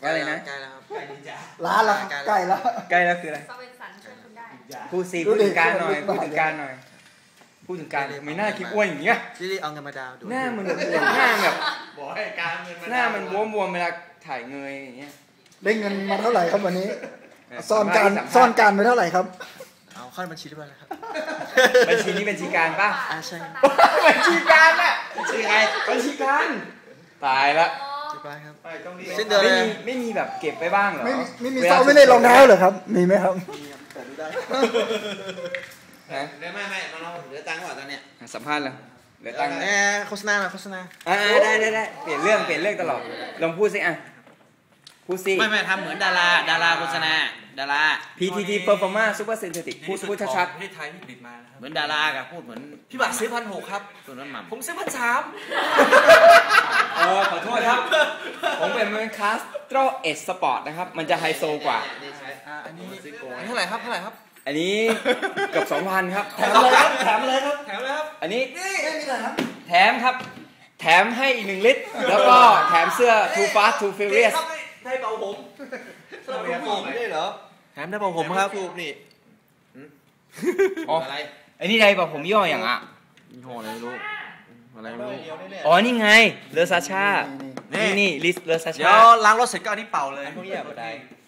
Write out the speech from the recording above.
ว่าอะไรนะใกล้แล้วครับล้านละใกล้แล้วใกล้แล้วคืออะไรซาเวนสันช่วยคุณได้พูดสิพูดถึงการหน่อยพูดถึงการหน่อยพูดถึงการไม่น่าคิดอ้วนอย่างเงี้ยรีบเอาเงินมาดาวดูหน้ามันหน้าแบบบอกให้การเงินมาหน้ามันบวมๆเวลาถ่ายเงยอย่างเงี้ยได้เงินมาเท่าไหร่ครับวันนี้ซ่อนการไปเท่าไหร่ครับเอาเข้าบัญชีได้ไหมครับบัญชีนี้บัญชีการป่ะใช่บัญชีการอะบัญชีใครบัญชีการตายละเรียบร้อยครับไปต้องรีบสิ้นเดือนเลยไม่มีแบบเก็บไว้บ้างเหรอไม่มีซ่อนไม่ในรองเท้าเหรอครับมีไหมครับแต่ดูได้ฮะไม่เราเหลือตังค์กว่าตอนเนี้ยสัมภาษณ์เลยเหลือตังค์โฆษณาหน่อยโฆษณาได้เปลี่ยนเรื่องตลอดลองพูดสิอ่ะพูดสิไม่ทำเหมือนดาราโฆษณาดารา PTT Performance Super Synthetic พูดชัดประเทศไทยที่ผลิตมานะครับเหมือนดารากับพูดเหมือนพี่บัตรซื้อ1,600ครับตัวนั้นหม่ำผมซื้อ1,300 ขอโทษครับ ผมเป็นคลาสโตรเอสสปอร์ตนะครับ มันจะไฮโซกว่าอันนี้เท่าไหร่ครับอันนี้เกือบ 2,000 ครับแถมเลยครับอันนี้แถมครับ แถมให้อีก1 ลิตร แล้วก็แถมเสื้อ Too Fast Too Furious ได้เป่าผมไม่ได้เหรอแถมได้เปล่าผมครับถูกนี่อ๋ออะไรอันนี้ใดบอกผมย่ออย่างอ่ะยี่ห้ออะไรไม่รู้อะไรไม่รู้อ๋อ นี่ไงเลอซาชานี่ลิสเลอซาเดี๋ยชาวล้างรถเสร็จก็อันนี้เป่าเลยพวกนี้แบบใด